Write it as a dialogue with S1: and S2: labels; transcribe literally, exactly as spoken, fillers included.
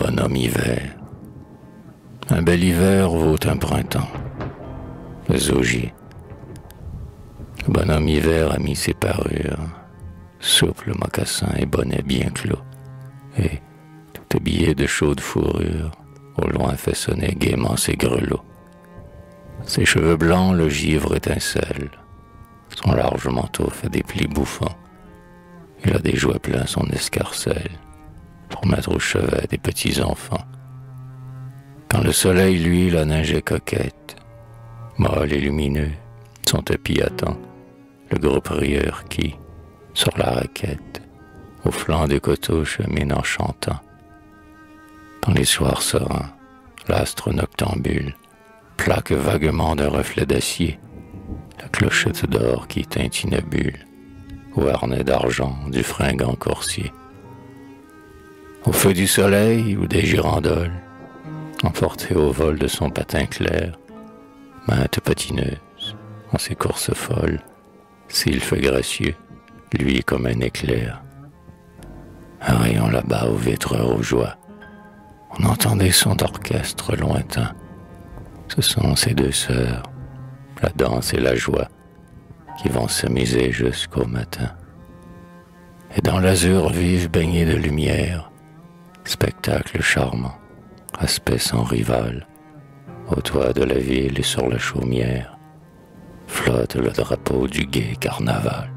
S1: bonhomme hiver. Un bel hiver vaut un printemps. Le zogier. Le bonhomme hiver a mis ses parures, souple mocassin et bonnet bien clos, et, tout habillé de chaude fourrure, au loin fait sonner gaiement ses grelots. Ses cheveux blancs, le givre étincelle, son large manteau fait des plis bouffants. Il a des jouets pleins son escarcelle, pour mettre au chevet des petits enfants. Quand le soleil, lui, la neige est coquette, molle et lumineux, son tapis attend le groupe rieur qui, sur la raquette, au flanc des coteaux chemine en chantant. Dans les soirs sereins, l'astre noctambule plaque vaguement d'un reflet d'acier la clochette d'or qui tintinabule au harnais d'argent du fringant coursier. Au feu du soleil ou des girandoles, emporté au vol de son patin clair, mainte patineuse, en ses courses folles, s'il fait gracieux, lui comme un éclair. Un rayon là-bas aux vitres rougeois, on entend des sons d'orchestre lointains. Ce sont ces deux sœurs, la danse et la joie, qui vont s'amuser jusqu'au matin. Et dans l'azur vif baigné de lumière, spectacle charmant, aspect sans rival, au toit de la ville et sur la chaumière, flotte le drapeau du gai carnaval.